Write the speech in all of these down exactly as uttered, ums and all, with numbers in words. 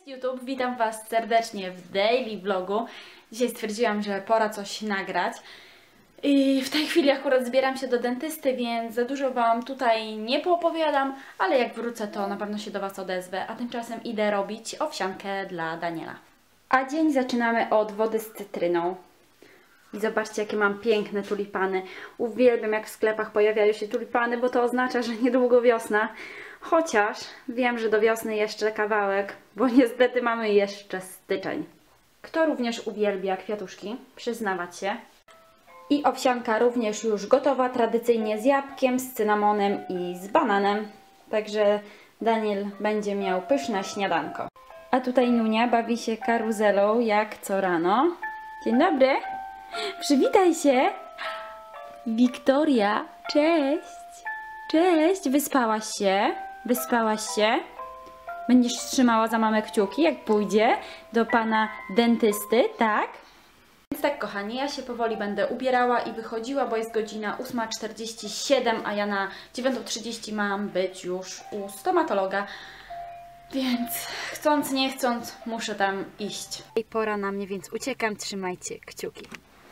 Cześć YouTube, witam Was serdecznie w daily vlogu. Dzisiaj stwierdziłam, że pora coś nagrać. I w tej chwili akurat zbieram się do dentysty, więc za dużo Wam tutaj nie poopowiadam, ale jak wrócę, to na pewno się do Was odezwę, a tymczasem idę robić owsiankę dla Daniela. A dzień zaczynamy od wody z cytryną. I zobaczcie, jakie mam piękne tulipany. Uwielbiam, jak w sklepach pojawiają się tulipany, bo to oznacza, że niedługo wiosna. Chociaż wiem, że do wiosny jeszcze kawałek, bo niestety mamy jeszcze styczeń. Kto również uwielbia kwiatuszki? Przyznawać się. I owsianka również już gotowa, tradycyjnie z jabłkiem, z cynamonem i z bananem. Także Daniel będzie miał pyszne śniadanko. A tutaj Nunia bawi się karuzelą jak co rano. Dzień dobry! Przywitaj się! Wiktoria, cześć! Cześć! Wyspałaś się? Wyspałaś się? Będziesz trzymała za mamę kciuki, jak pójdzie do pana dentysty, tak? Więc tak, kochani, ja się powoli będę ubierała i wychodziła, bo jest godzina ósma czterdzieści siedem, a ja na dziewiątą trzydzieści mam być już u stomatologa. Więc chcąc, nie chcąc, muszę tam iść. I pora na mnie, więc uciekam, trzymajcie kciuki.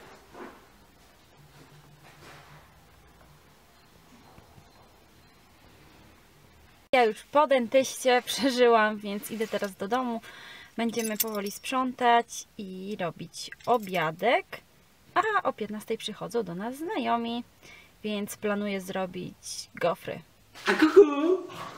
Ja już po dentyście przeżyłam, więc idę teraz do domu. Będziemy powoli sprzątać i robić obiadek. A o piętnastej przychodzą do nas znajomi, więc planuję zrobić gofry. A kuku!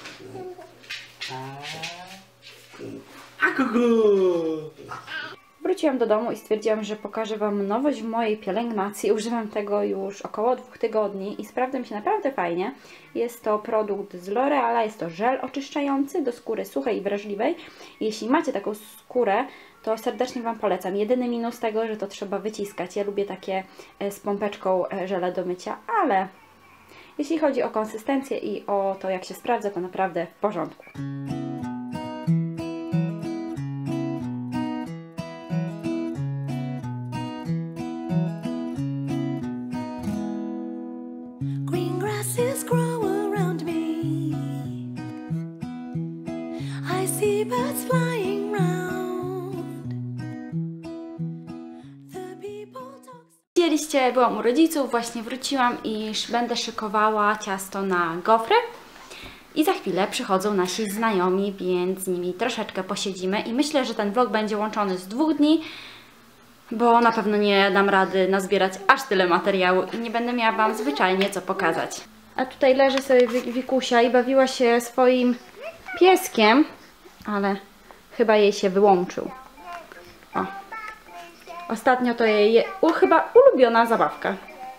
A kuku! Wróciłam do domu i stwierdziłam, że pokażę Wam nowość w mojej pielęgnacji. Używam tego już około dwóch tygodni i sprawdza mi się naprawdę fajnie. Jest to produkt z L'Oreala, jest to żel oczyszczający do skóry suchej i wrażliwej. Jeśli macie taką skórę, to serdecznie Wam polecam. Jedyny minus tego, że to trzeba wyciskać. Ja lubię takie z pompeczką żele do mycia, ale jeśli chodzi o konsystencję i o to, jak się sprawdza, to naprawdę w porządku. Widzieliście, byłam u rodziców, właśnie wróciłam i będę szykowała ciasto na gofry. I za chwilę przychodzą nasi znajomi, więc z nimi troszeczkę posiedzimy. I myślę, że ten vlog będzie łączony z dwóch dni, bo na pewno nie dam rady nazbierać aż tyle materiału i nie będę miała Wam zwyczajnie co pokazać. A tutaj leży sobie Wikusia i bawiła się swoim pieskiem, ale chyba jej się wyłączył. O. Ostatnio to jej u, chyba ulubiona zabawka.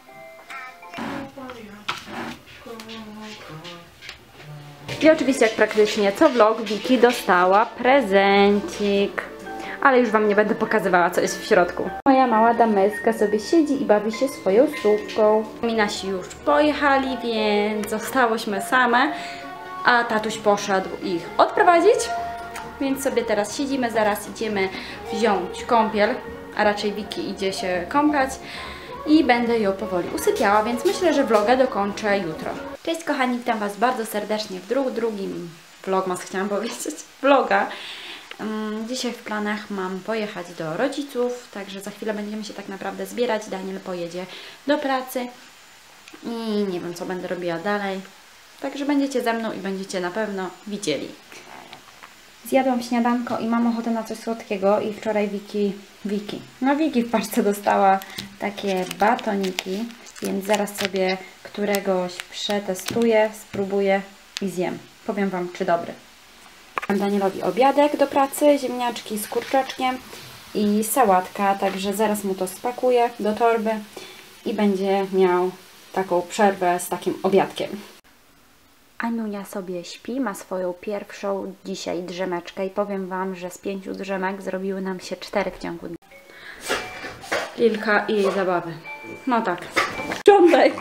I oczywiście, jak praktycznie co vlog, Wiki dostała prezencik. Ale już Wam nie będę pokazywała, co jest w środku. Moja mała dameska sobie siedzi i bawi się swoją słówką. Nasi już pojechali, więc zostałyśmy same. A tatuś poszedł ich odprowadzić. Więc sobie teraz siedzimy, zaraz idziemy wziąć kąpiel. A raczej Wiki idzie się kąpać i będę ją powoli usypiała, więc myślę, że vloga dokończę jutro. Cześć kochani, witam Was bardzo serdecznie w dru drugim vlogmas, chciałam powiedzieć, vloga. Um, dzisiaj w planach mam pojechać do rodziców, także za chwilę będziemy się tak naprawdę zbierać. Daniel pojedzie do pracy i nie wiem, co będę robiła dalej. Także będziecie ze mną i będziecie na pewno widzieli. Zjadłam śniadanko i mam ochotę na coś słodkiego i wczoraj Wiki, Wiki, no Wiki w paczce dostała takie batoniki, więc zaraz sobie któregoś przetestuję, spróbuję i zjem. Powiem Wam, czy dobry. Danielowi obiadek do pracy, ziemniaczki z kurczaczkiem i sałatka, także zaraz mu to spakuję do torby i będzie miał taką przerwę z takim obiadkiem. Anunia sobie śpi, ma swoją pierwszą dzisiaj drzemeczkę i powiem Wam, że z pięciu drzemek zrobiły nam się cztery w ciągu dnia. Lilka i jej zabawy. No tak. Sprzątaj!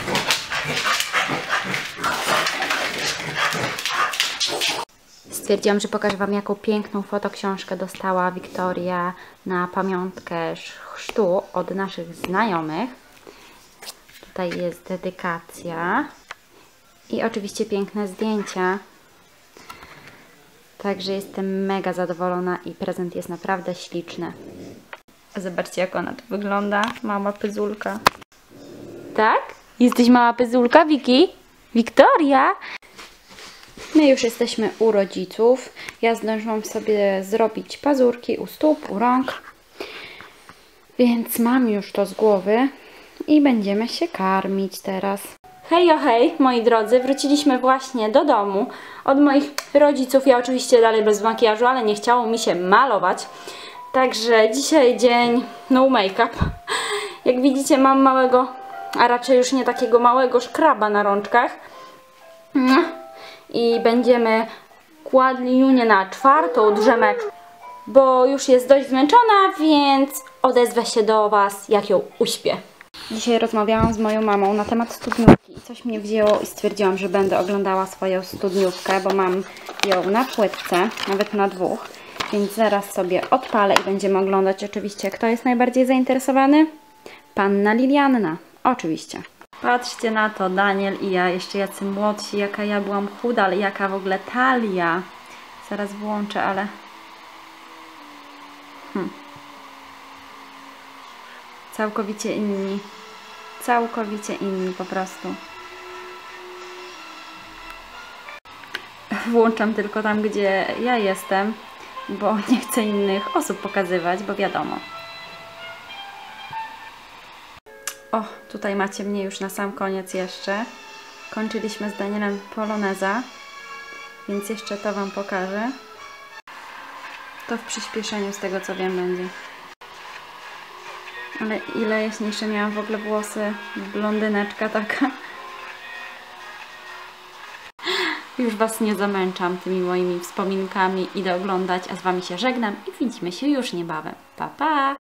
Stwierdziłam, że pokażę Wam, jaką piękną fotoksiążkę dostała Wiktoria na pamiątkę chrztu od naszych znajomych. Tutaj jest dedykacja. I oczywiście piękne zdjęcia. Także jestem mega zadowolona i prezent jest naprawdę śliczny. Zobaczcie, jak ona tu wygląda. Mała pyzulka. Tak? Jesteś mała pyzulka, Wiki? Wiktoria? My już jesteśmy u rodziców. Ja zdążyłam sobie zrobić pazurki u stóp, u rąk. Więc mam już to z głowy i będziemy się karmić teraz. Hej, o hej, moi drodzy, wróciliśmy właśnie do domu od moich rodziców. Ja oczywiście dalej bez makijażu, ale nie chciało mi się malować. Także dzisiaj dzień no make-up. Jak widzicie, mam małego, a raczej już nie takiego małego szkraba na rączkach. I będziemy kładli Junię na czwartą drzemeczkę, bo już jest dość zmęczona, więc odezwę się do Was, jak ją uśpię. Dzisiaj rozmawiałam z moją mamą na temat studniówki i coś mnie wzięło i stwierdziłam, że będę oglądała swoją studniówkę, bo mam ją na płytce, nawet na dwóch, więc zaraz sobie odpalę i będziemy oglądać oczywiście, kto jest najbardziej zainteresowany. Panna Lilianna, oczywiście. Patrzcie na to, Daniel i ja, jeszcze jacy młodsi, jaka ja byłam chuda, ale jaka w ogóle talia. Zaraz włączę, ale... Hm. Całkowicie inni. Całkowicie inni po prostu. Włączam tylko tam, gdzie ja jestem, bo nie chcę innych osób pokazywać, bo wiadomo. O, tutaj macie mnie już na sam koniec jeszcze. Kończyliśmy z Danielem poloneza, więc jeszcze to Wam pokażę. To w przyspieszeniu, z tego co wiem, będzie. Ale ile jaśniejsze miałam w ogóle włosy. Blondyneczka taka. Już Was nie zamęczam tymi moimi wspominkami. Idę oglądać, a z Wami się żegnam i widzimy się już niebawem. Pa, pa!